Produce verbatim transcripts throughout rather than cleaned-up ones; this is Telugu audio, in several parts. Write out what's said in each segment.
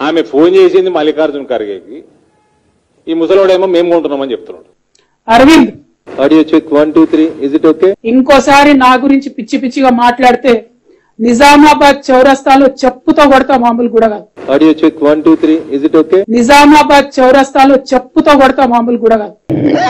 ఆమె ఫోన్ చేసింది మల్లికార్జున ఖర్గేకి, ఈ ముసలోడేమో మేము కొంటున్నామని చెప్తున్నాడు. Arvind audio check one two three is it okay? ఇంకోసారి నా గురించి పిచ్చి పిచ్చిగా మాట్లాడితే నిజామాబాద్ చౌరస్తాలో చెప్పుతో కొడతా, మామూలు కూడా కాదు. Audio check one two three is it okay? Nizamabad చౌరస్తాలో చెప్పుతో కొడతా, మామూలు కూడా కాదు.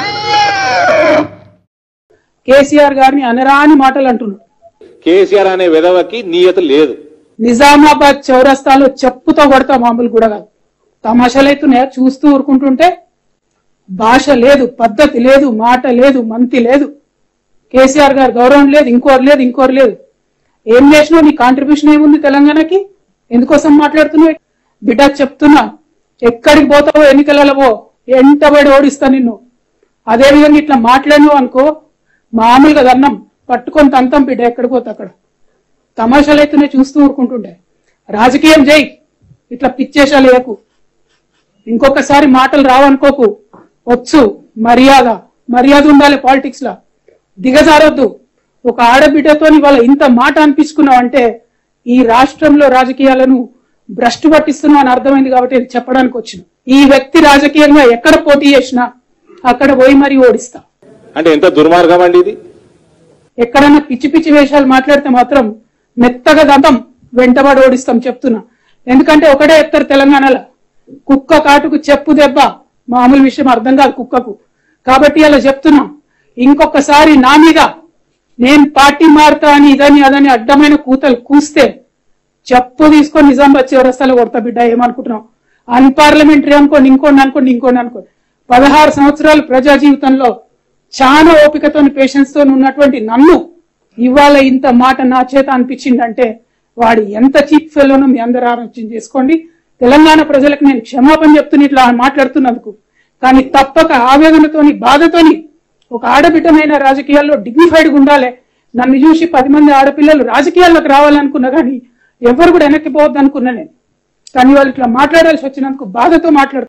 కేసీఆర్ గారిని అనరాని మాటలు అంటున్నాడు. కేసీఆర్ అనే విధవకి నియత లేదు. నిజామాబాద్ చౌరస్తాలో చెప్పుతో కొడతా, మామూలు కూడా కాదు. తమాషాలైతున్నాయా చూస్తూ ఊరుకుంటుంటే? భాష లేదు, పద్ధతి లేదు, మాట లేదు, మంతి లేదు. కేసీఆర్ గారు గౌరవం లేదు, ఇంకోరు లేదు, ఇంకోరు లేదు. ఏం చేసినావు? నీ కాంట్రిబ్యూషన్ ఏముంది తెలంగాణకి? ఎందుకోసం మాట్లాడుతున్నావు? బిడ్డ చెప్తున్నా, ఎక్కడికి పోతావో ఎన్నికలలో పో, ఎంటబడి ఓడిస్తా నిన్ను. అదేవిధంగా ఇట్లా మాట్లాడినావు అనుకో, మామూలుగా దన్నం పట్టుకొని తంతం బిడ్డ, ఎక్కడికి పోతా అక్కడ. తమాషాలు అయితేనే చూస్తూ ఊరుకుంటుండే. రాజకీయం చేయి, ఇట్లా పిచ్చేషాలు వేయకు. ఇంకొకసారి మాటలు రావనుకోకు. వచ్చు, మర్యాద మర్యాద ఉండాలి పాలిటిక్స్ లా. దిగజారొద్దు. ఒక ఆడబిడ్డతో ఇవాళ ఇంత మాట అనిపించుకున్నావు అంటే ఈ రాష్ట్రంలో రాజకీయాలను భ్రష్టు పట్టిస్తున్నావు అని అర్థమైంది కాబట్టి ఇది చెప్పడానికి వచ్చిన. ఈ వ్యక్తి రాజకీయంగా ఎక్కడ పోటీ చేసినా అక్కడ పోయి మరీ ఓడిస్తా. అంటే ఎంత దుర్మార్గం అండి ఇది. ఎక్కడన్నా పిచ్చి పిచ్చి వేషాలు మాట్లాడితే మాత్రం మెత్తగా దంతం వెంటబడి ఓడిస్తాం చెప్తున్నా. ఎందుకంటే ఒకటే చెప్తారు తెలంగాణలో, కుక్క కాటుకు చెప్పు దెబ్బ. మామూలు విషయం అర్థం కాదు కుక్కకు. కాబట్టి అలా చెప్తున్నా, ఇంకొకసారి నా మీద నేను పార్టీ మారుతా అని ఇదని అదని అడ్డమైన కూతలు కూస్తే చెప్పు తీసుకొని నిజామాబాద్ చౌరస్తాలో కొడతా బిడ్డ. ఏమనుకుంటున్నావు? అన్పార్లమెంటరీ అనుకోండి, ఇంకోండి అనుకోండి, ఇంకోండి అనుకోండి. పదహారు సంవత్సరాలు ప్రజా జీవితంలో చాలా ఓపికతో పేషెన్స్ తో ఉన్నటువంటి నన్ను ఇవాళ ఇంత మాట నా చేత అనిపించిందంటే వాడు ఎంత చీప్ ఫెలోనో మీ అందరూ ఆలోచన చేసుకోండి. తెలంగాణ ప్రజలకు నేను క్షమాపణ చెప్తున్నా ఇట్లా మాట్లాడుతున్నందుకు. కానీ తప్పక ఆవేదనతోని బాధతోని ఒక ఆడబిడ్డమైన రాజకీయాల్లో డిగ్నిఫైడ్గా ఉండాలి. నన్ను చూసి పది మంది ఆడపిల్లలు రాజకీయాల్లోకి రావాలనుకున్నా కానీ ఎవరు కూడా వెనక్కి పోవద్దు అనుకున్నా నేను. కానీ వాళ్ళు ఇట్లా మాట్లాడాల్సి వచ్చినందుకు బాధతో మాట్లాడుతున్నారు.